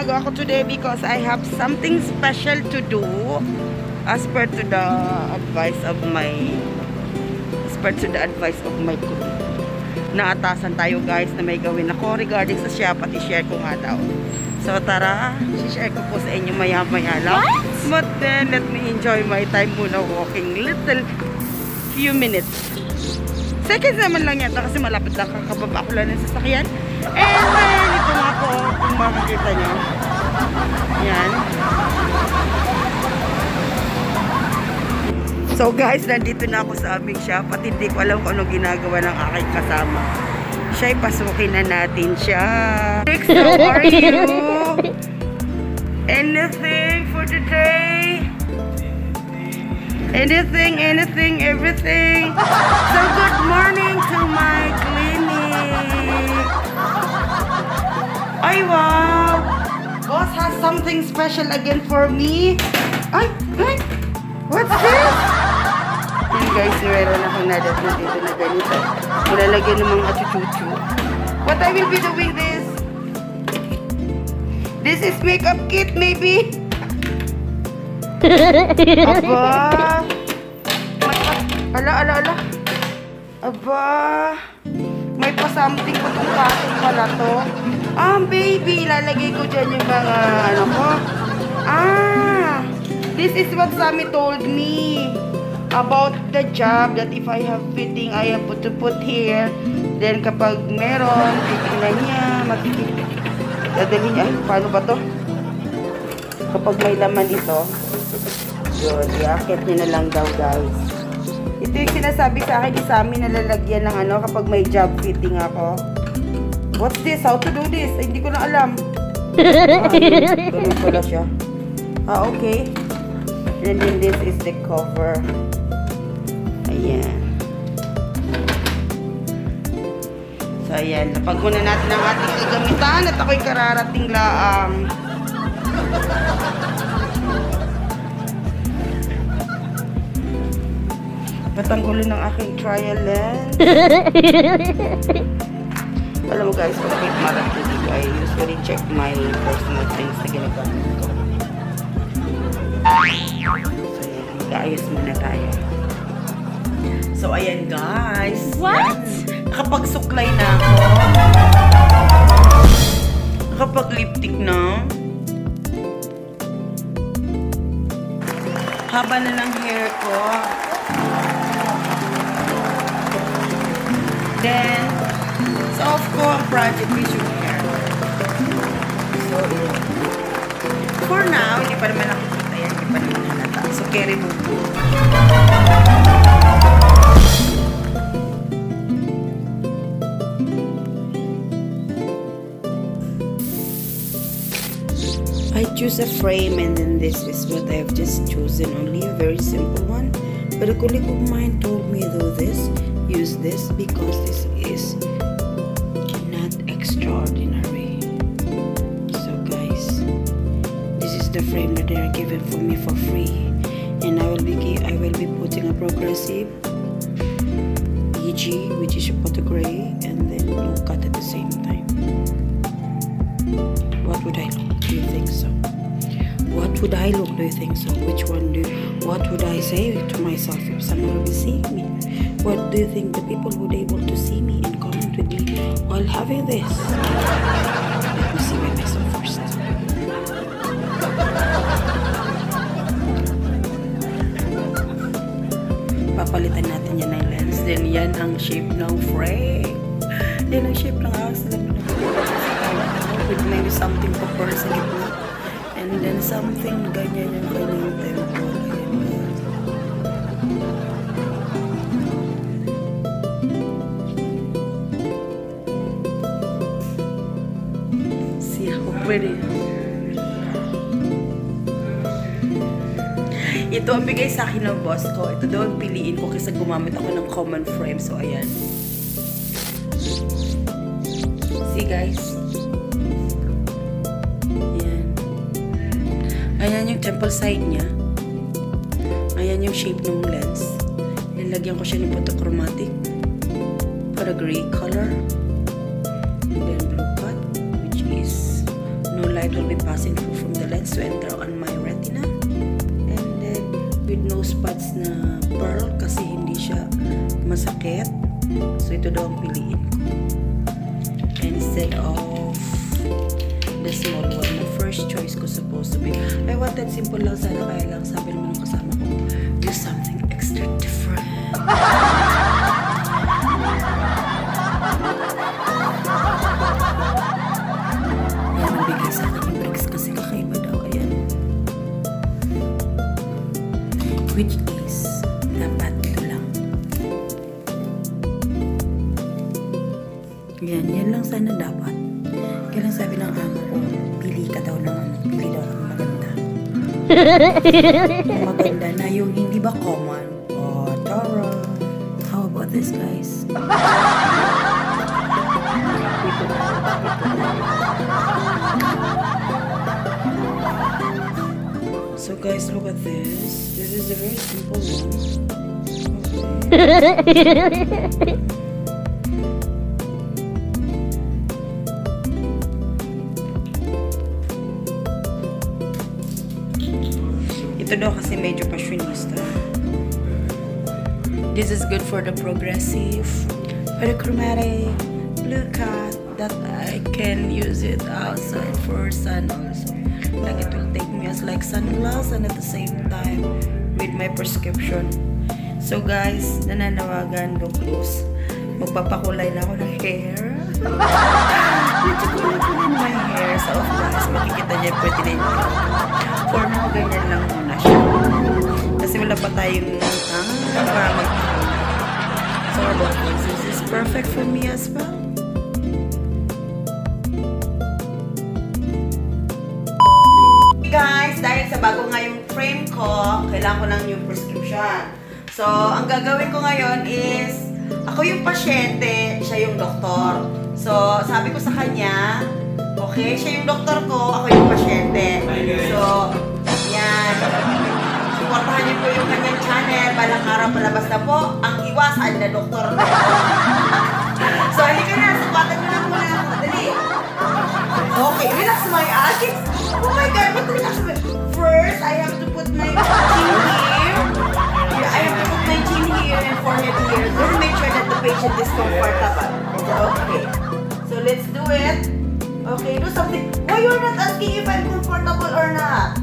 ginagawa ko today because I have something special to do as per to the advice of my crew. Naatasan tayo guys na may gawin ako regarding sa shop at i-share ko nga daw. So tara, i-share ko po sa inyo maya-maya lang. But then, let me enjoy my time muna walking little few minutes. Seconds naman lang yata kasi malapit lang kakababa ko lang ng sasakyan. And then, ito nga po kung makikita nyo. Yan. So guys, nandito na ako sa aming shop at hindi ko alam kung anong ginagawa ng aking kasama. Siya'y pasukin na natin siya. Rex, how are you? Anything for today? Anything, everything. So good morning to my clinic. Ay wow! Boss has something special again for me. Ay! What's this? Yan guys, meron akong nadat na dito na ganito. Nilalagyan ng mga chuchuchu. What I will be doing this? This is makeup kit maybe? Aba! Ala. Aba! May pa-something ko itong pasin pala to. Baby! Lalagay ko dyan yung mga ano ko. This is what Sammy told me about the job that if I have fitting, I have to put here. Then kapag meron, titignan niya, dadalhin niya. Ay, paano ba to? Kapag may laman ito, yun, i-akit niya na lang daw guys. Ito yung sinasabi sa akin ni Sammy na lalagyan ng ano kapag may job fitting ako. What's this? How to do this? Ay, hindi ko na alam. Ganun pala siya. Okay. And then this is the cover. Ayan. So, ayan. Napagmuna natin ang ating gagamitan at ako'y kararating laang. Patanggulin ng aking trial lens. Alam mo guys, pag may marating dito, I usually check my personal things na ginagamit ko. So, ayan. Mag-aayos muna tayo. So, ayan guys. What? Nakapagsuklay na ako. Nakapag-lipstick na. Haba na ng hair ko. Then, sa off ko ang project with your hair. So, for now, hindi pa naman nakikita yan. Hindi pa naman halata. So, carry mo po. I choose a frame and then this is what I have just chosen. Only a very simple one. But a colleague of mine told me do this. Use this because this is not extraordinary. So guys, this is the frame that they are giving for me for free, and I will be putting a progressive EG, which is a photo gray, and then blue cut at the same time. What would I look? Do you think so? What would I look? Do you think so? What would I say to myself if someone will be seeing me? What do you think the people would be able to see me and comment with me while having this? Let me see by myself first. Papalitan natin yan ng lens. Then yan ang shape ng frame. Yan ang shape ng house. With maybe something proper sa gitna. And then something ganyan yung kanyang tempo. Pretty. Ito ang bigay sa akin ng boss ko. Ito daw ang piliin ko kasi gumamit ako ng common frame. So, ayan. See, guys? Ayan. Ayan yung temple side niya. Ayan yung shape ng lens. Nilagyan ko siya ng photochromatic for a gray color. And then blue cut, which is no light light will be passing through from the lens to enter on my retina. And then, with no spots na pearl kasi hindi siya masakit. So, ito daw ang piliin ko. Instead of the small one, the first choice ko supposed to be. I wanted simple lang sana, kaya lang sabi naman ng kasama ko, use something extra different. Yan ang bigay sa akin yung bricks kasi kakaiba daw. Ayan. Which is, dapat ito lang. Yan lang sana dapat. Kaya lang sabi ng amo ko, pili ka daw ng pili daw ng maganda. Maganda na yung hindi ba common? Oh, Tara. How about this, guys? So guys, look at this. This is a very simple one. Okay. Ito daw kasi medyo fashionista. This is good for the progressive, for the chromatic, blue cut, that I can use it outside for sun also. Like it will take me as like sunglass and at the same time with my prescription. So guys, nananawagan, look close. Magpapakulay na ako ng hair. Medyo kulay my hair. So of course, makikita niya pwede na yun. For now, ganyan lang muna siya. Kasi wala pa tayong para mag-kulay. So about this is perfect for me as well. Guys, dahil sa bago nga yung frame ko, kailangan ko ng new prescription. So, ang gagawin ko ngayon is, ako yung pasyente, siya yung doktor. So, sabi ko sa kanya, okay, siya yung doktor ko, ako yung pasyente. So, yan. Supportahan niyo po yung kanyang channel. Balang araw palabas na po, ang iwasan na doktor. So, halika na, supportan niyo lang muna ako. Dali. Okay, relax my eyes. Oh my God, what relax my... First, I have to put my chin here. I have to put my chin here and forehead here. Just make sure that the patient is comfortable. Okay. So, let's do it. Okay, do something. Why you're not asking if I'm comfortable or not?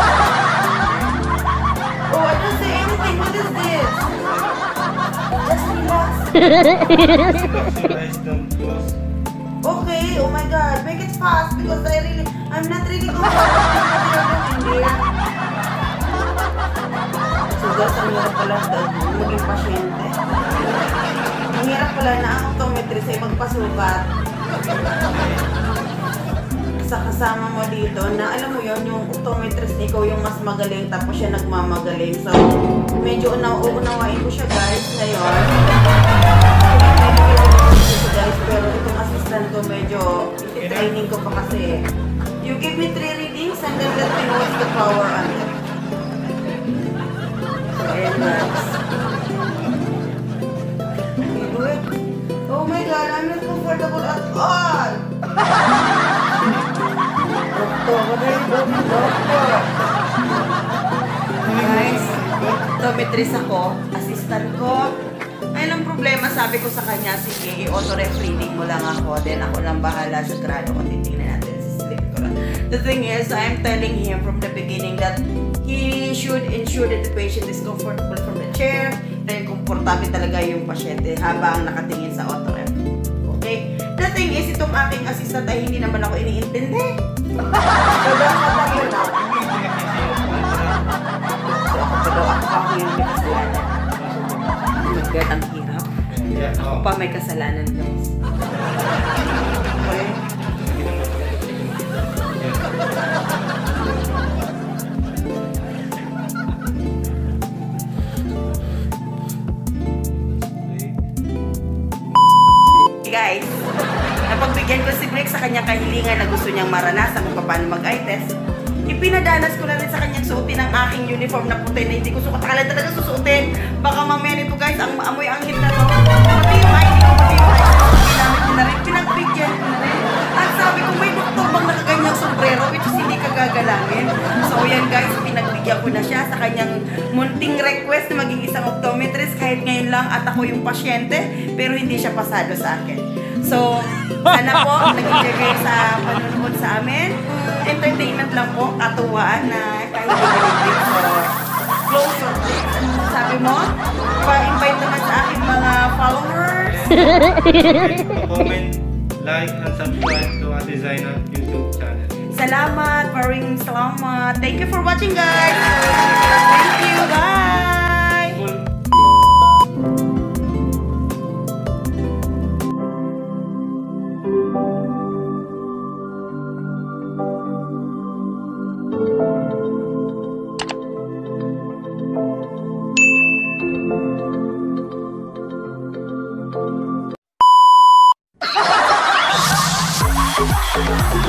Oh, I don't say anything. What is this? Just relax. Okay, oh my God. Make it fast because I'm not really comfortable. So guys, ang hirap pala maging pasyente. Ang hirap pala na ang optometrist ay magpasukat. Sa kasama mo dito na alam mo yon yung optometrist ikaw yung mas magaling tapos siya nagmamagaling. So medyo uunawain ko siya guys ngayon. Guys, pero itong assistant ko medyo training ko pa kasi. You give me 3 readings and then let me know what's the power on it. So ayan guys. Okay, do it. Oh my God, I'm not comfortable at all. Doctor, what are you doing, doctor? Guys, optometrist ako, assistant ko. Ayun ang problema, sabi ko sa kanya, sige, i-auto-ref reading mo lang ako, then ako lang bahala sa grado kung titingnan natin sa slip ko lang. The thing is, I'm telling him from the beginning that he should ensure that the patient is comfortable from the chair, then komportable talaga yung pasyente habang nakatingin sa auto-ref. Okay? The thing is, itong aking assistant ay hindi naman ako iniintindi. So, dapat yun na. So, ako yung may kasalanan. God, ang hirap. Ako pa may kasalanan, guys. Okay? Guys, napagbigyan ko si Blake sa kanyang kahilingan na gusto niyang maranasan kung paano mag-eye test. Ipinadanas ko na rin sa kanyang suotin ang aking uniform na puti na hindi ko sukat. Akala talaga susuotin. Baka mamaya nito guys, ang amoy ang hit na to. Pati yung eye, hindi ko pati yung eye. Ginamit ko na rin, pinagbigyan ko na rin. At sabi ko, may doktor bang nakaganyang sombrero? pasyente, pero hindi siya pasado sa akin. So, sana po nag-enjoy kayo sa panunod sa amin. Entertainment lang po, katuwaan na kahit hindi. So, close your place. Sabi mo, pa-invite naman sa aking mga followers. Comment, like, and subscribe to our designer YouTube channel. Salamat, maraming salamat. Thank you for watching, guys. Thank you, bye. Cool.